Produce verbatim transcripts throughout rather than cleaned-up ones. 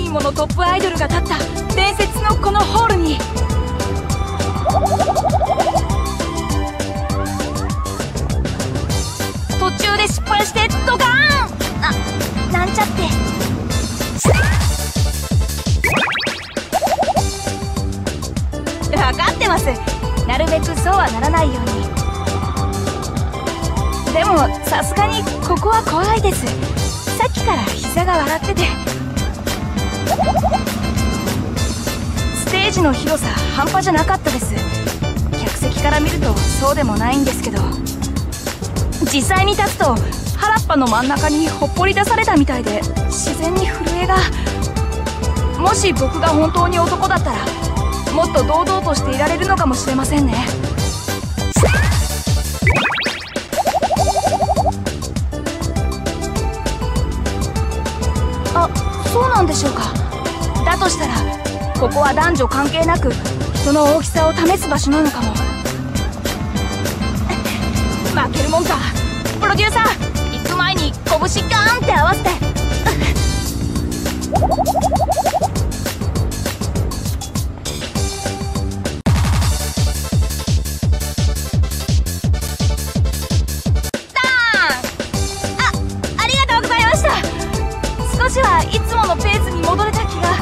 人ものトップアイドルが立った伝説のこのホールに。途中で失敗してドカーン。あ、なんちゃって。分かってます。なるべくそうはならないように。でもさすがにここは怖いです。さっきから膝が笑ってて。ステージの広さ半端じゃなかったです。客席から見るとそうでもないんですけど、実際に立つと原っぱの真ん中にほっぽり出されたみたいで自然に震えが。もし僕が本当に男だったらもっと堂々としていられるのかもしれませんね。あ、そうなんでしょうか。だとしたらここは男女関係なく人の大きさを試す場所なのかも。負けるもんか。プロデューサー、行く前に拳ガーンって合わせて。少しはいつものペースに戻れた気が。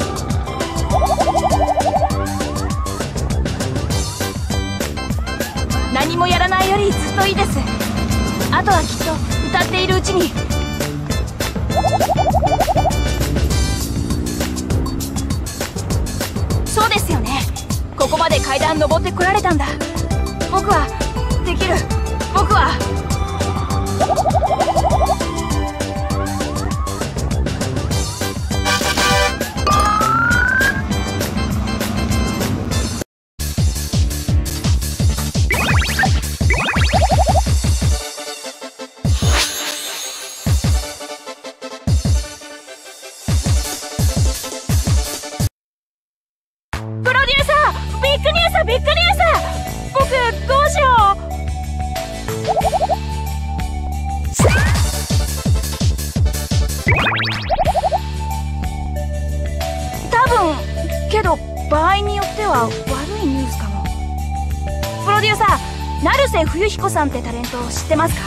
何もやらないよりずっといいです。あとはきっと歌っているうちに。そうですよね。ここまで階段登ってこられたんだ。僕はできる。僕はビッグニュース。僕どうしよう。多分けど場合によっては悪いニュースかも。プロデューサー、成瀬冬彦さんってタレント知ってますか？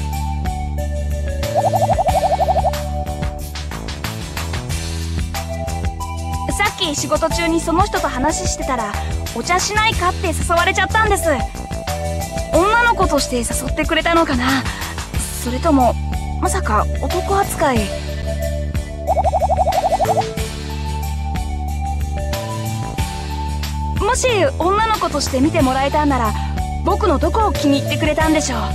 さっき仕事中にその人と話してたらお茶しないかって誘われちゃったんです。女の子として誘ってくれたのかな、それともまさか男扱い。もし女の子として見てもらえたんなら僕のどこを気に入ってくれたんでしょう。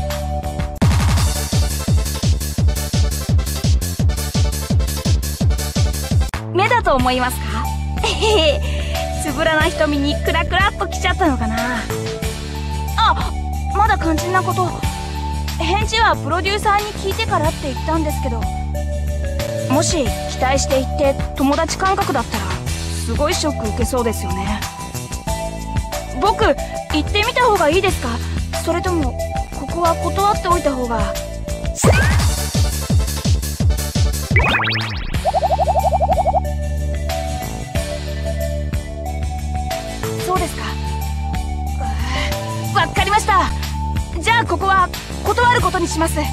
目だと思いますか？えへつぶらな瞳にクラクラっときちゃったのかな。あ、まだ肝心なこと。返事はプロデューサーに聞いてからって言ったんですけど、もし期待して言って友達感覚だったらすごいショック受けそうですよね。僕行ってみた方がいいですか？それともここは断っておいた方が。そうですか。わかりました。じゃあここは断ることにします。はい、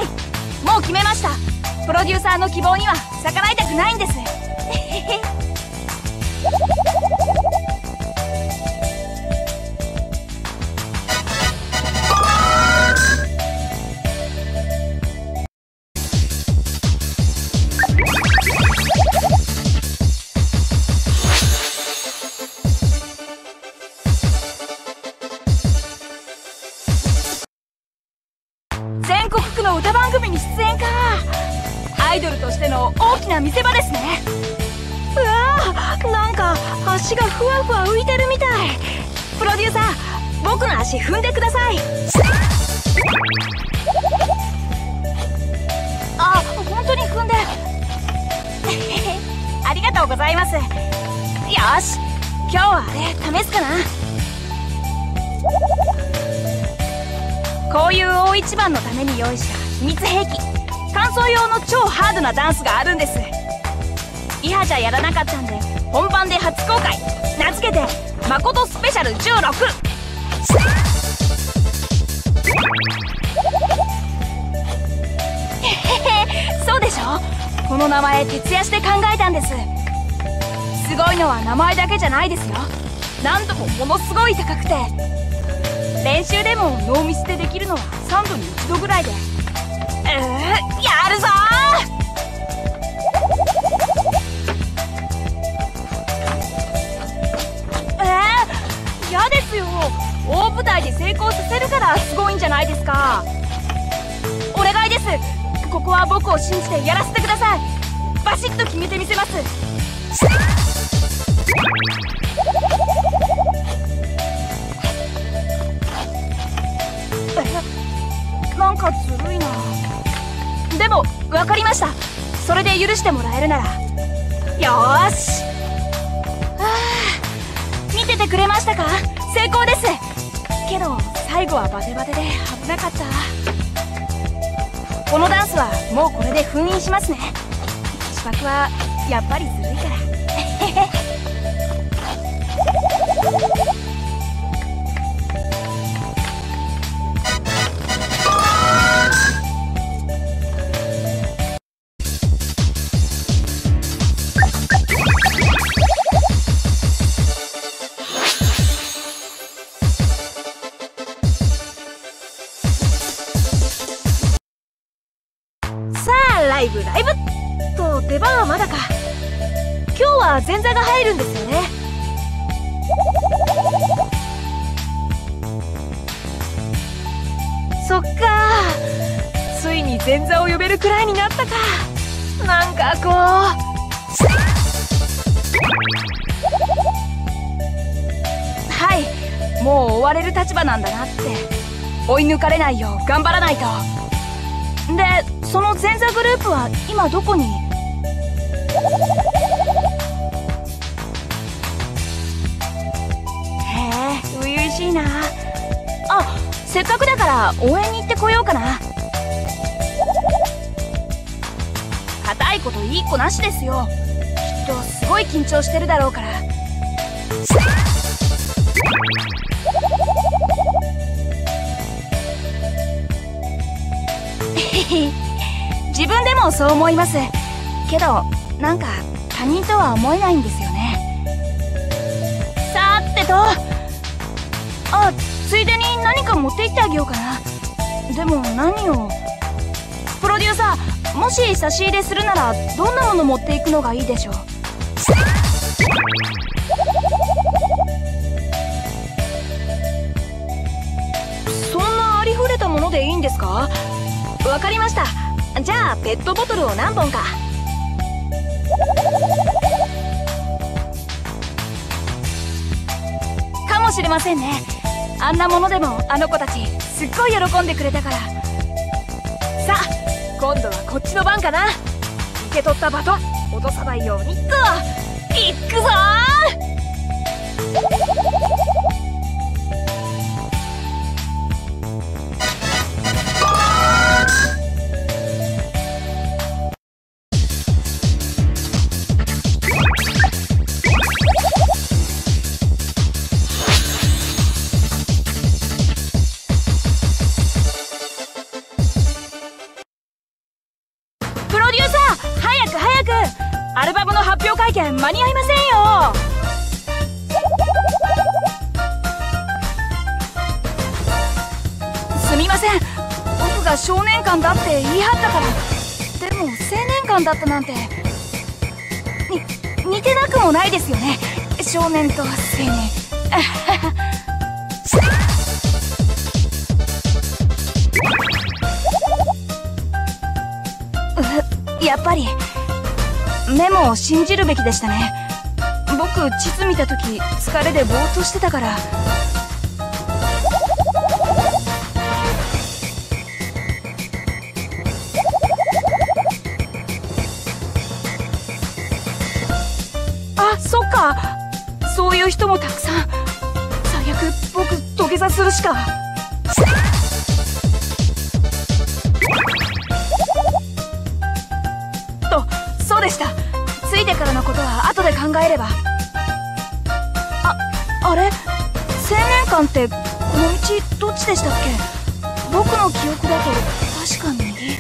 もう決めました。プロデューサーの希望には逆らいたくないんです。全国区の歌番組に出演か。アイドルとしての大きな見せ場ですね。うわー、なんか足がふわふわ浮いてるみたい。プロデューサー、僕の足踏んでください。あ、本当に踏んで。ありがとうございます。よし、今日はあれ試すかな。こういう大一番のために用意した秘密兵器、 感想用の超ハードなダンスがあるんです。イハじゃやらなかったんで本番で初公開。名付けて誠スペシャルじゅうろく。へへへ、そうでしょ。この名前徹夜して考えたんです。すごいのは名前だけじゃないですよ。難度もものすごい高くて、練習でもノーミスでできるのはさんどにいちどぐらいで。うー、やるぞー。えー、嫌ですよ。大舞台で成功させるからすごいんじゃないですか。お願いです。ここは僕を信じてやらせてください。バシッと決めてみせます。え、なんかずるいな。でも分かりました。それで許してもらえるなら。よーし。あー、見ててくれましたか。成功です。けど最後はバテバテで危なかった。このダンスはもうこれで封印しますね。口パクはやっぱりずるいから。ライブライブと出番はまだか。今日は前座が入るんですよね。そっか、ついに前座を呼べるくらいになったか。なんかこう、はい、もう追われる立場なんだなって。追い抜かれないよう頑張らないと。で、その前座グループは今どこに？へえ、初々しいな。あ、せっかくだから応援に行ってこようかな。硬いこといい子なしですよ。きっとすごい緊張してるだろうから。自分でもそう思います。けどなんか他人とは思えないんですよね。さーてと、あ、ついでに何か持って行ってあげようかな。でも何を？プロデューサー、もし差し入れするならどんなもの持っていくのがいいでしょう？そんなありふれたものでいいんですか？わかりました。じゃあペットボトルを何本か。かもしれませんね。あんなものでもあの子たちすっごい喜んでくれたから。さあ今度はこっちの番かな。受け取ったバトン落とさないようにっと。いっくぞー。アルバムの発表会見間に合いませんよ。すみません、僕が少年館だって言い張ったから。でも青年館だったなんて、に似てなくもないですよね、少年と青年。やっぱりメモを信じるべきでしたね。僕地図見た時疲れでぼーっとしてたから。あ、そっか、そういう人もたくさん。最悪僕土下座するしか。 でした。ついてからのことは後で考えれば。あ、あれ、青年館ってこの道どっちでしたっけ？僕の記憶だと確か右。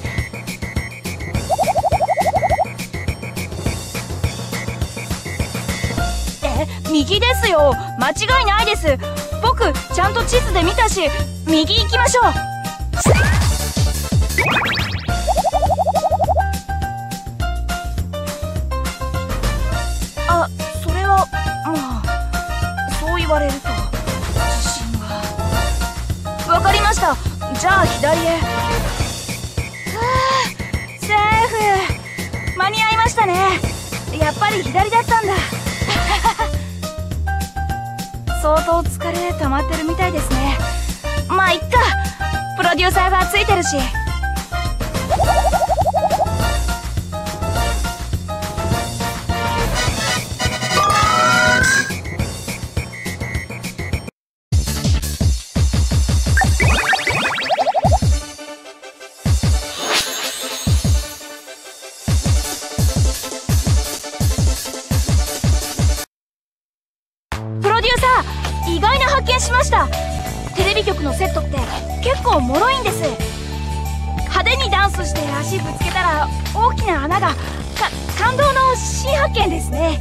え、右ですよ。間違いないです。僕ちゃんと地図で見たし、右行きましょう。あ、それはまあそう言われると自信が。わかりました。じゃあ左へ。ふう、セーフ。間に合いましたね。やっぱり左だったんだ。相当疲れ溜まってるみたいですね。まあいっか、プロデューサーがついてるし。意外な発見しました。テレビ局のセットって結構脆いんです。派手にダンスして足ぶつけたら大きな穴が。か感動の新発見ですね。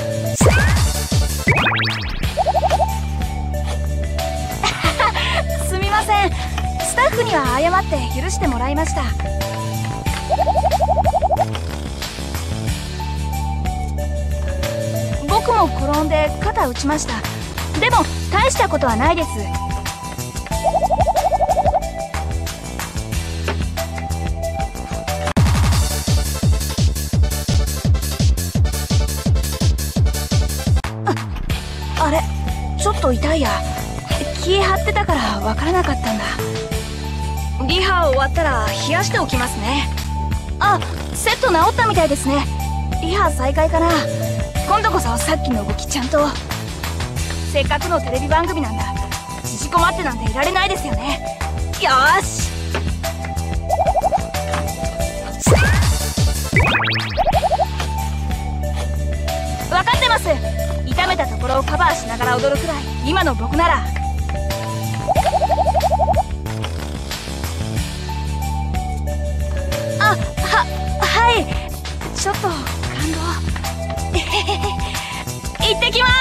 すみません、スタッフには謝って許してもらいました。僕も転んで肩打ちました。でも大したことはないです。あ、あれ、ちょっと痛いや。気張ってたからわからなかったんだ。リハ終わったら冷やしておきますね。あ、セット治ったみたいですね。リハ再開かな。今度こそさっきの動きちゃんと。せっかくのテレビ番組なんだ。縮こまってなんていられないですよね。よーし。分かってます。痛めたところをカバーしながら踊るくらい今の僕なら。あ、は、はい。ちょっと感動。行ってきます。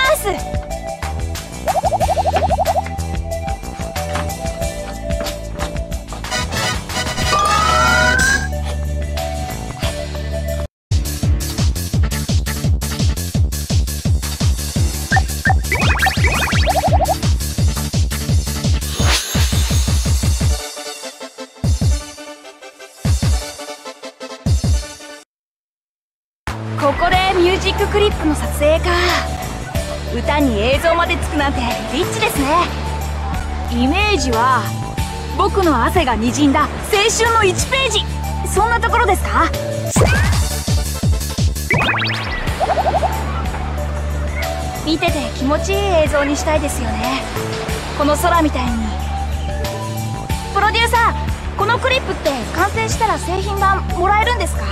ここでミュージッククリップの撮影か。歌に映像までつくなんてリッチですね。イメージは僕の汗がにじんだ青春のいちページ、そんなところですか？見てて気持ちいい映像にしたいですよね。この空みたいに。プロデューサー、このクリップって完成したら製品版もらえるんですか？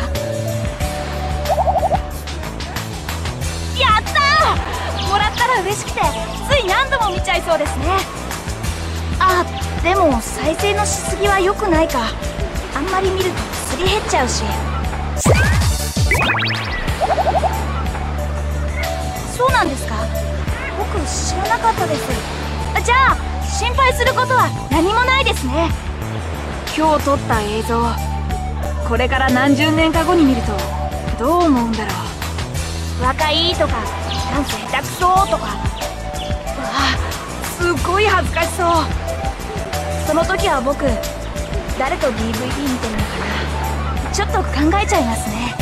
やったー！もらったら嬉しくてつい何度も見ちゃいそうですね。あ、でも再生のしすぎは良くないか。あんまり見るとすり減っちゃうし。そうなんですか？僕知らなかったです。じゃあ心配することは何もないですね。今日撮った映像、これから何十年か後に見るとどう思うんだろう。若いとかダンス下手くそとか。うわ、すっごい恥ずかしそう。その時は僕誰と ディーブイディー 見てるのかな、ちょっと考えちゃいますね。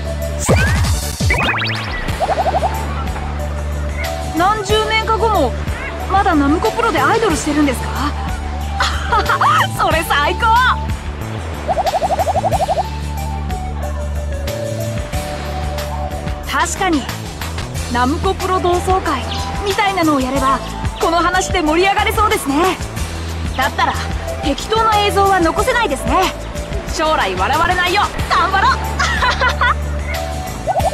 何十年か後もまだナムコプロでアイドルしてるんですか？それ最高！確かにナムコプロ同窓会みたいなのをやればこの話で盛り上がれそうですね。だったら適当な映像は残せないですね。将来笑われないよう頑張ろう。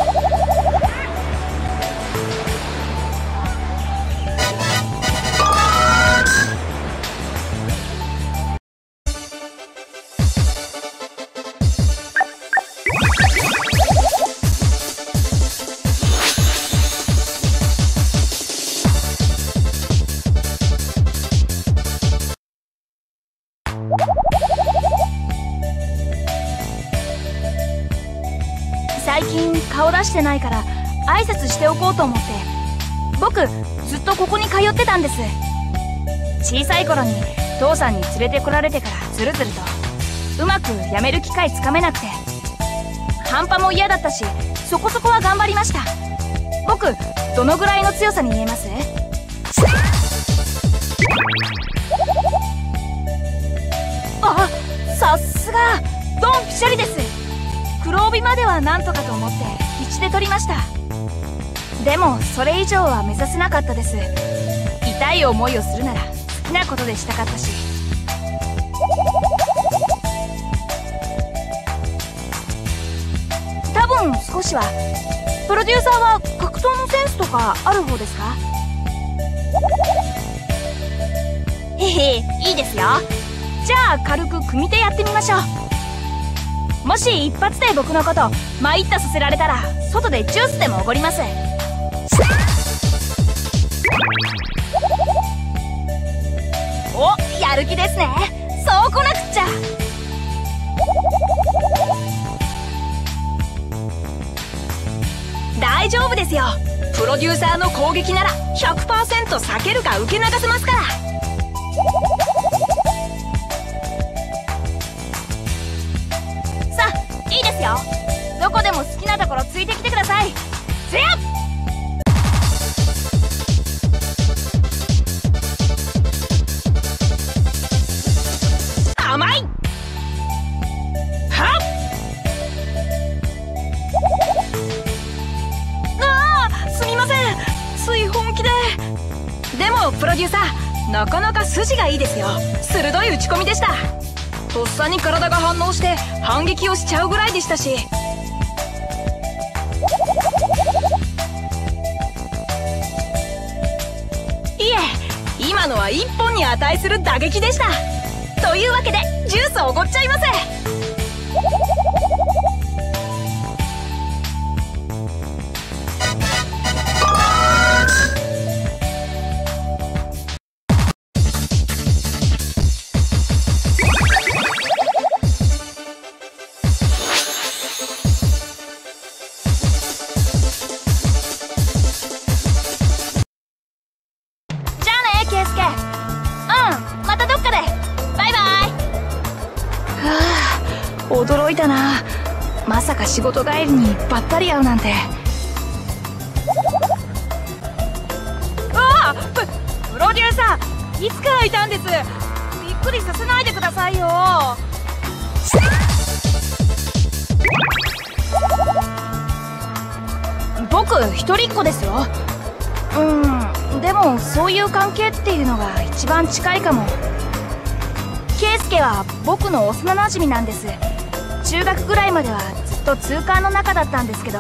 最近顔出してないから挨拶しておこうと思って。僕ずっとここに通ってたんです。小さい頃に父さんに連れてこられてからずるずるとうまくやめる機会つかめなくて、半端も嫌だったし、そこそこは頑張りました。僕どのぐらいの強さに見えます？あ、さすがドンピシャリです。黒帯まではなんとかと思って必死で取りました。でもそれ以上は目指せなかったです。痛い思いをするなら好きなことでしたかったし。多分少しは。プロデューサーは格闘のセンスとかある方ですか？へへ、いいですよ。じゃあ軽く組手やってみましょう。もし一発で僕のこと参ったさせられたら外でジュースでもおごります。お、やる気ですね。そう来なくっちゃ。大丈夫ですよ。プロデューサーの攻撃なら ひゃくパーセント 避けるか受け流せますから。さあいいですよ。どこでも好きなところついてきてください。せやっ、甘い。はっ、ああ、すみません、つい本気で。でもプロデューサーなかなか筋がいいですよ。鋭い打ち込みでした。とっさに体が反応して反撃をしちゃうぐらいでしたし。いえ、今のは一本に値する打撃でした。というわけでジュースをおごっちゃいます。じゃあね、ケイスケ。うん、またどっかで。バイバイ。はあ、驚いたな。まさか仕事帰りにばったり会うなんて。ああ、ププロデューサーいつからいたんです。びっくりさせないでくださいよ。僕一人っ子ですよ。うん、でもそういう関係っていうのが一番近いかも。ケイスケは僕の幼なじみなんです。中学ぐらいまではずっと通過の仲だったんですけど、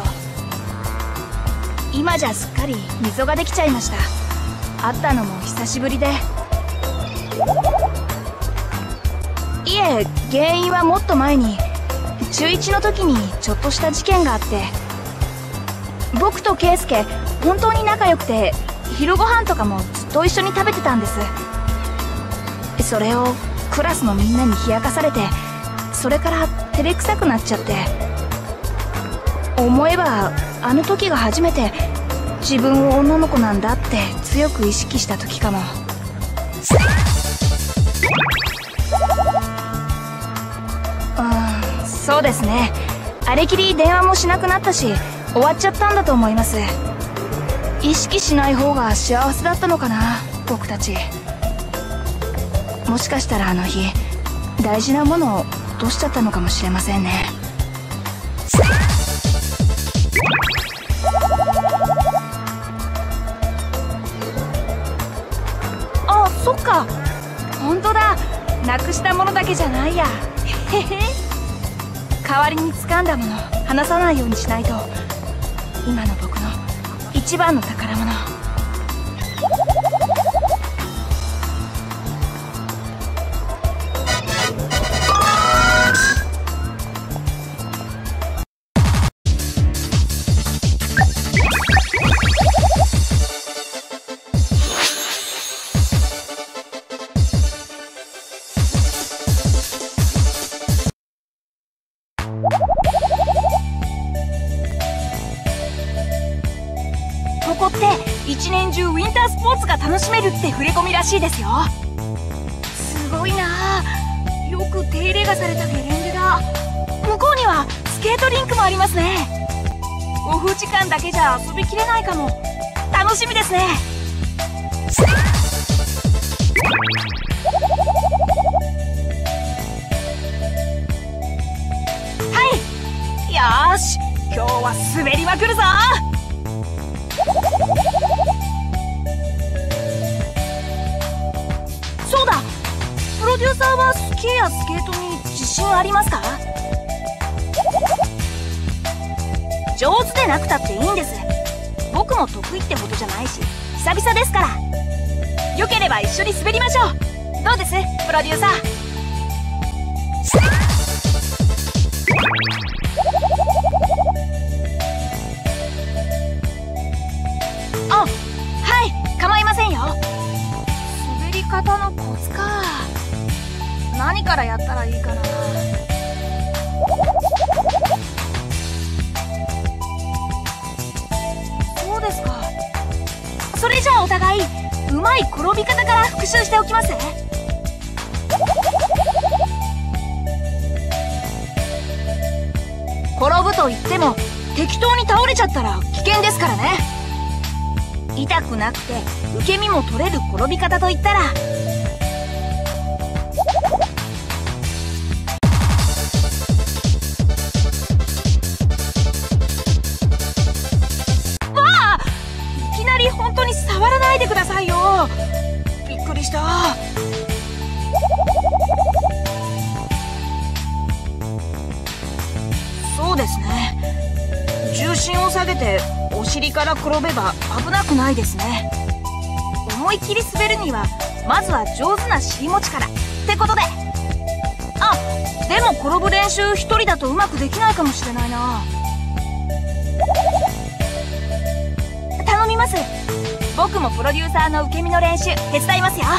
今じゃすっかり溝ができちゃいました。会ったのも久しぶりで。いえ、原因はもっと前に中いちの時にちょっとした事件があって、僕とケイスケ本当に仲良くて、昼ご飯とかもずっと一緒に食べてたんです。それをクラスのみんなに冷やかされて、それから照れくさくなっちゃって。思えばあの時が初めて自分を女の子なんだって強く意識した時かも。うん、そうですね。あれきり電話もしなくなったし終わっちゃったんだと思います。意識しない方が幸せだったのかな、僕たち。もしかしたらあの日大事なものを落としちゃったのかもしれませんね。あ、そっか、本当だ。なくしたものだけじゃないや。へへ。代わりに掴んだもの離さないようにしないと。今の僕の一番の宝物。 って一年中ウィンタースポーツが楽しめるって触れ込みらしいですよ。すごいなあ。よく手入れがされたゲレンデだ。向こうにはスケートリンクもありますね。オフ時間だけじゃ遊びきれないかも。楽しみですね。はい、よーし、今日は滑りまくるぞ。そうだ、プロデューサーはスキーやスケートに自信ありますか？上手でなくたっていいんです。僕も得意ってほどじゃないし久々ですから。よければ一緒に滑りましょう。どうですプロデューサー？あ、はい、構いませんよ。滑り方のコツか。何からやったらいいかな。そうですか。それじゃあお互いうまい転び方から復習しておきます。転ぶと言っても適当に倒れちゃったら危険ですからね。痛くなくて受け身も取れる転び方といったら、わあ、いきなり本当に触らないでくださいよ。びっくりした。そうですね。重心を下げてお尻から転べば危なくないですね。思いっきり滑るにはまずは上手な尻持ちからってことで。あ、でも転ぶ練習一人だとうまくできないかもしれないな。頼みます。僕もプロデューサーの受け身の練習手伝いますよ。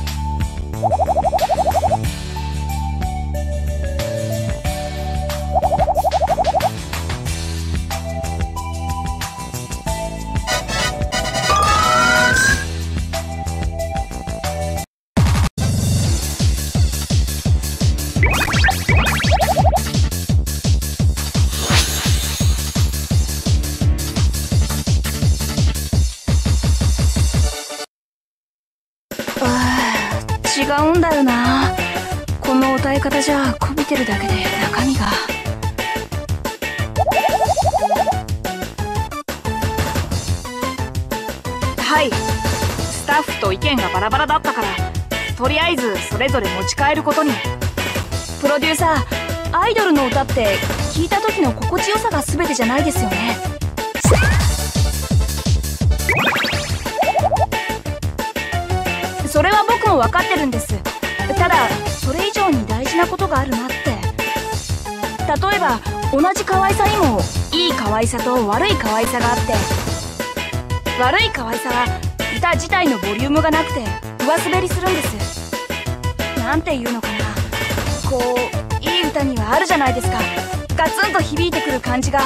違うんだよな。この歌い方じゃこびてるだけで中身が。はい、スタッフと意見がバラバラだったからとりあえずそれぞれ持ち帰ることに。プロデューサー、アイドルの歌って聴いた時の心地よさが全てじゃないですよね。それは僕も分かってるんです。ただそれ以上に大事なことがあるなって。例えば同じ可愛さにもいい可愛さと悪い可愛さがあって、悪い可愛さは歌自体のボリュームがなくて上滑りするんです。なんていうのかな、こういい歌にはあるじゃないですか、ガツンと響いてくる感じが。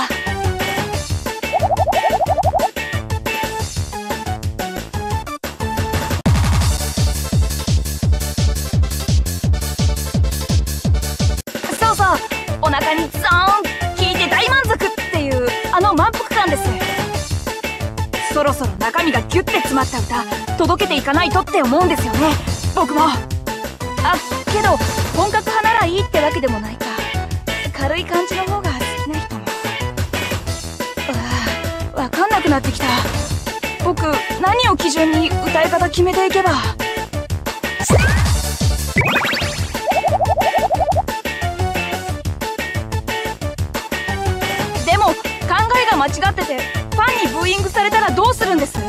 お腹にゾーン効いて大満足っていうあの満腹感です。そろそろ中身がギュッて詰まった歌届けていかないとって思うんですよね、僕も。あ、けど本格派ならいいってわけでもないか。軽い感じの方が好きな人も。うわ、わかんなくなってきた。僕何を基準に歌い方決めていけば。間違っててファンにブーイングされたらどうするんです？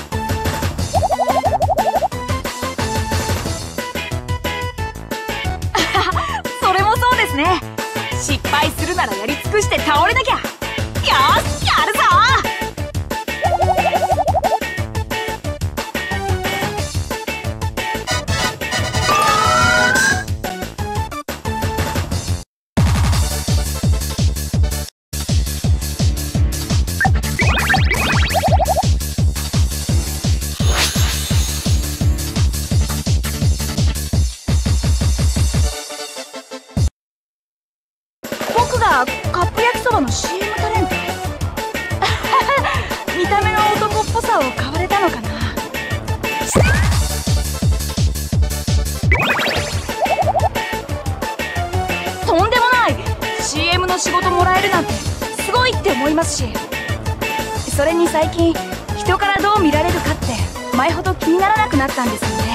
それもそうですね。失敗するならやり尽くして倒れなきゃ。よーし、やるぞ。 の仕事もらえるなんてすごいって思いますし、それに最近人からどう見られるかって前ほど気にならなくなったんですよね。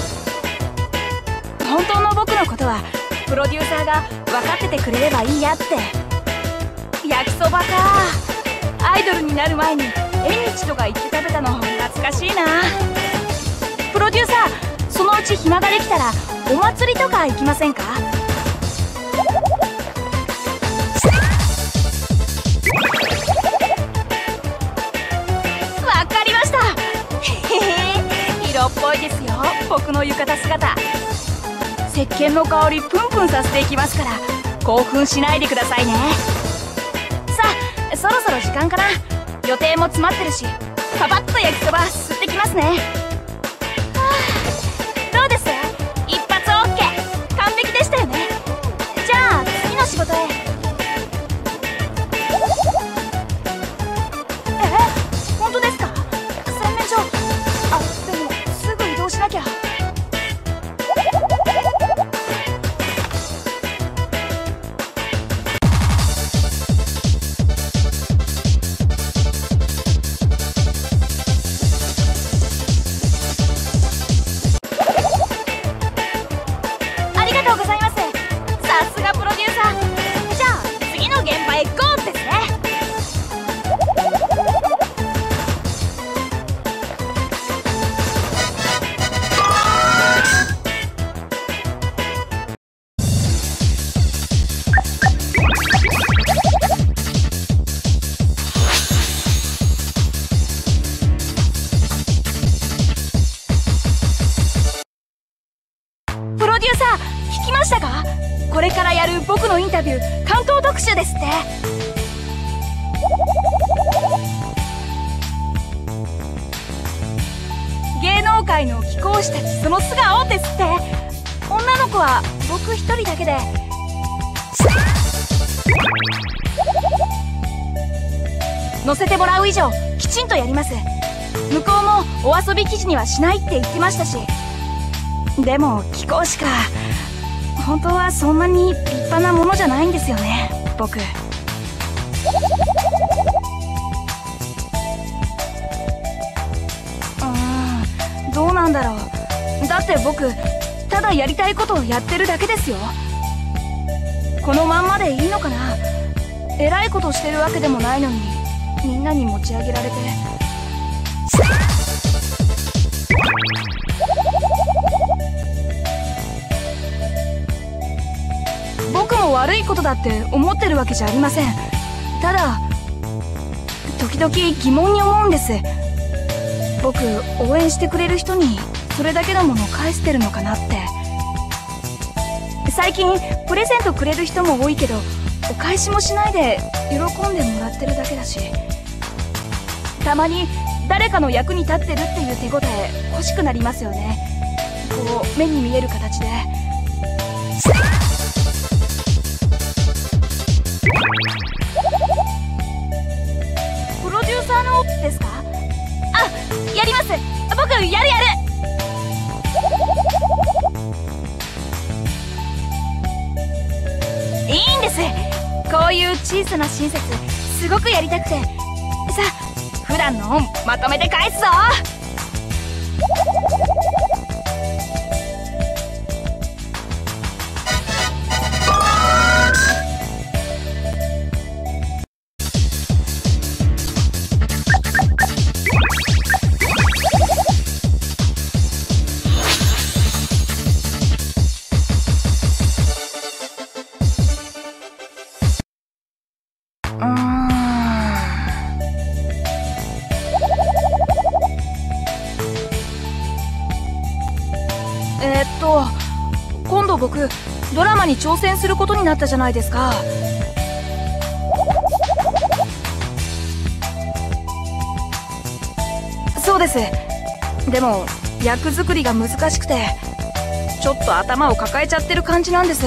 本当の僕のことはプロデューサーが分かっててくれればいいやって。焼きそばか。アイドルになる前に縁日とか行って食べたの懐かしいな。プロデューサー、そのうち暇ができたらお祭りとか行きませんか？わかりました。へへ、色っぽいですよ、僕の浴衣姿。石鹸の香りプンプンさせていきますから興奮しないでくださいね。さあ、そろそろ時間かな。予定も詰まってるし、パパッと焼きそば吸ってきますね。はあ、どうです？一発 オーケー、 完璧でしたよね。じゃあ次の仕事へ。え、本当ですか？洗面所。あ、でもすぐ移動しなきゃ。これからやる僕のインタビュー、関東特集ですって。芸能界の貴公子たちその素顔ですって。女の子は僕一人だけで。乗せてもらう以上きちんとやります。向こうもお遊び記事にはしないって言ってましたし。でも貴公子か、本当はそんなに立派なものじゃないんですよね、僕。うーん、どうなんだろう。だって僕ただやりたいことをやってるだけですよ。このまんまでいいのかな。偉いことしてるわけでもないのにみんなに持ち上げられて。僕も悪いことだって思ってるわけじゃありません。ただ時々疑問に思うんです。僕応援してくれる人にそれだけのものを返してるのかなって。最近プレゼントくれる人も多いけどお返しもしないで喜んでもらってるだけだし、たまに誰かの役に立ってるっていう手応え欲しくなりますよね。こう目に見える形で。プロデューサーのですか？あ、やります。僕やるやる。いいんです。こういう小さな親切すごくやりたくて。さあ普段の恩まとめて返すぞ。えーっと今度僕ドラマに挑戦することになったじゃないですか。そうです。でも役作りが難しくてちょっと頭を抱えちゃってる感じなんです。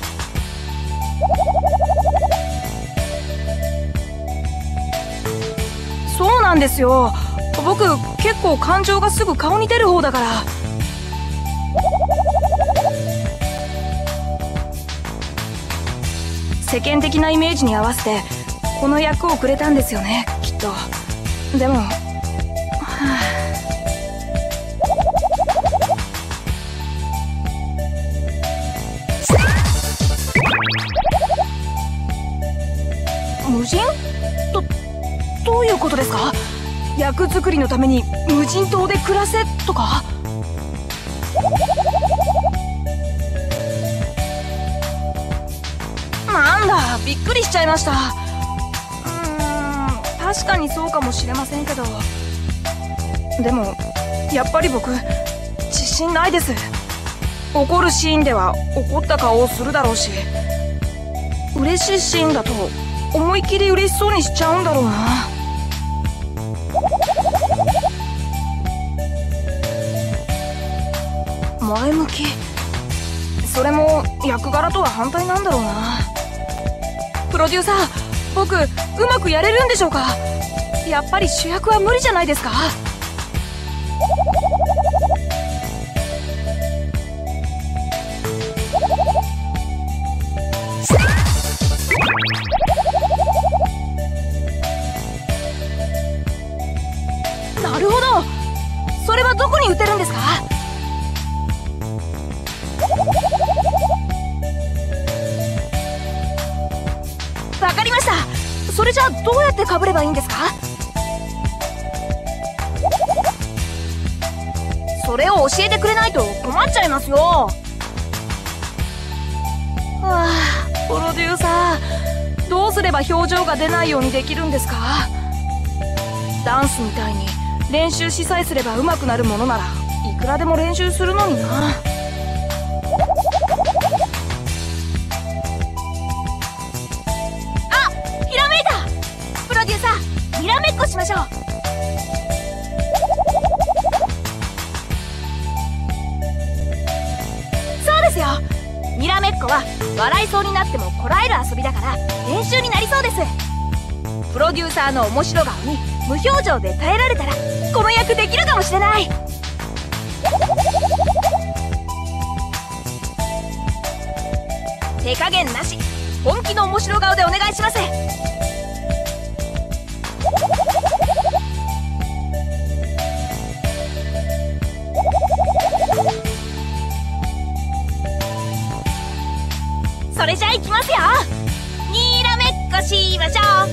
そうなんですよ。僕結構感情がすぐ顔に出る方だから。 世間的なイメージに合わせてこの役をくれたんですよね、きっと。でも、はあ、無人？ど、どういうことですか？役作りのために無人島で暮らせとか？なんだ、びっくりしちゃいました。うーん、確かにそうかもしれませんけど、でもやっぱり僕自信ないです。怒るシーンでは怒った顔をするだろうし、嬉しいシーンだと思い切り嬉しそうにしちゃうんだろうな。前向き、それも役柄とは反対なんだろうな。プロデューサー、僕うまくやれるんでしょうか？やっぱり主役は無理じゃないですか？なるほど、それはどこに売ってるんですか？わかりました。それじゃあどうやって被ればいいんですか？それを教えてくれないと困っちゃいますよ。はあ、プロデューサー、どうすれば表情が出ないようにできるんですか？ダンスみたいに練習しさえすれば上手くなるものならいくらでも練習するのにな。にらめっこしましょう。そうですよ、にらめっこは笑いそうになってもこらえる遊びだから練習になりそうです。プロデューサーの面白顔に無表情で耐えられたらこの役できるかもしれない。手加減なし、本気の面白顔でお願いします。それじゃあいきますよ。にらめっこしましょう。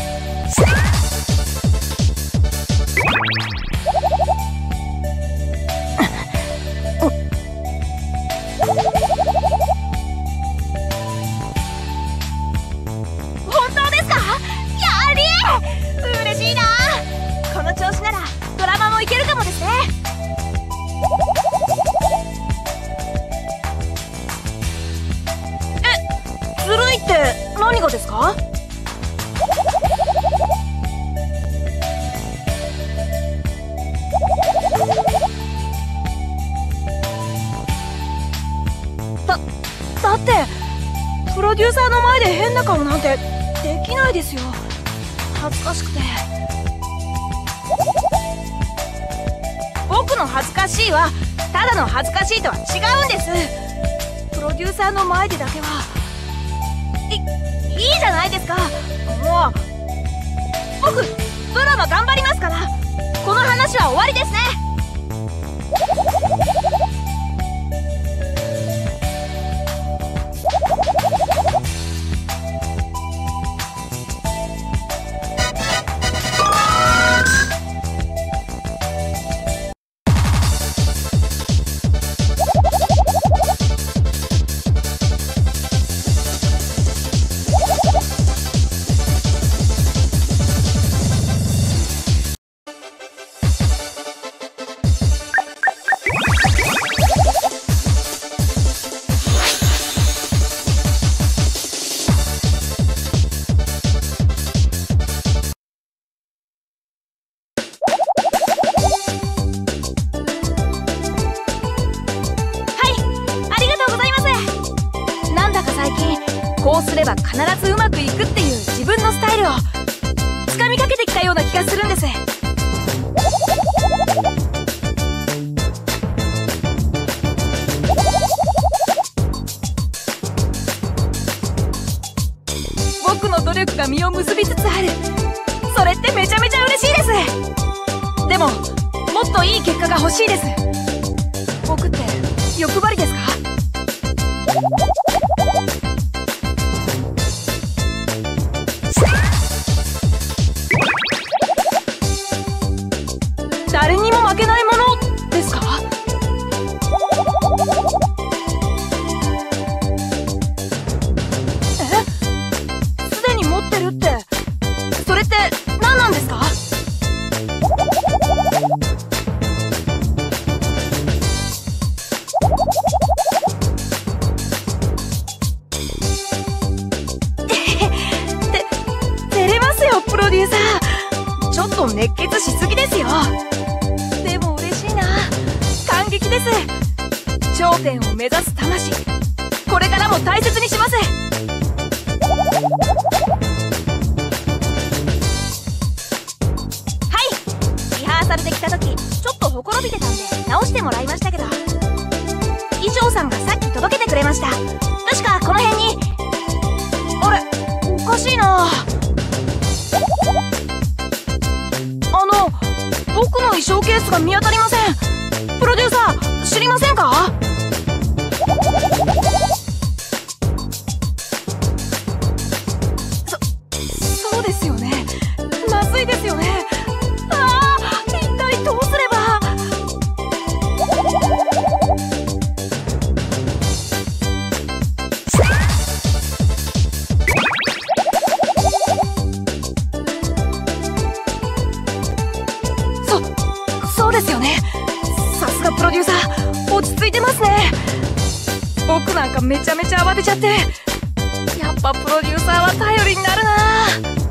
本当ですか？やりー、嬉しいな。この調子ならドラマもいけるかもですね。ずるいって何がですか？だ、だってプロデューサーの前で変な顔なんてできないですよ。恥ずかしくて。僕の恥ずかしいはただの恥ずかしいとは違うんです。プロデューサーの前でだけはいいいじゃないですか。もう僕ドラマ頑張りますから、この話は終わりですね。こうすれば必ずうまくいくっていう自分のスタイルをつかみかけてきたような気がするんです。 それってめちゃめちゃ嬉しいです。でももっといい結果が欲しいです。僕って欲張りですか？誰にも負けないものですか？え？すでに持ってるって、それって何なんですか？て、照れますよ、プロデューサー。ちょっと熱血しすぎですよ。でも嬉しいな。感激です。頂点を目指す魂、これからも大切にします。はい、リハーサルで来た時ちょっとほころびてたんで直してもらいましたけど、衣装さんがさっき届けてくれました。確かこの辺に。あれ、おかしいな。あの、僕の衣装ケースが見当たりません。プロデューサー、知りませんか？そ、そうですよね。まずいですよね。ああ、一体どうすれば。そ、そうですよね。さすがプロデューサー、落ち着いてますね。僕なんかめちゃめちゃ慌てちゃって。やっぱプロデューサーは頼りになるな。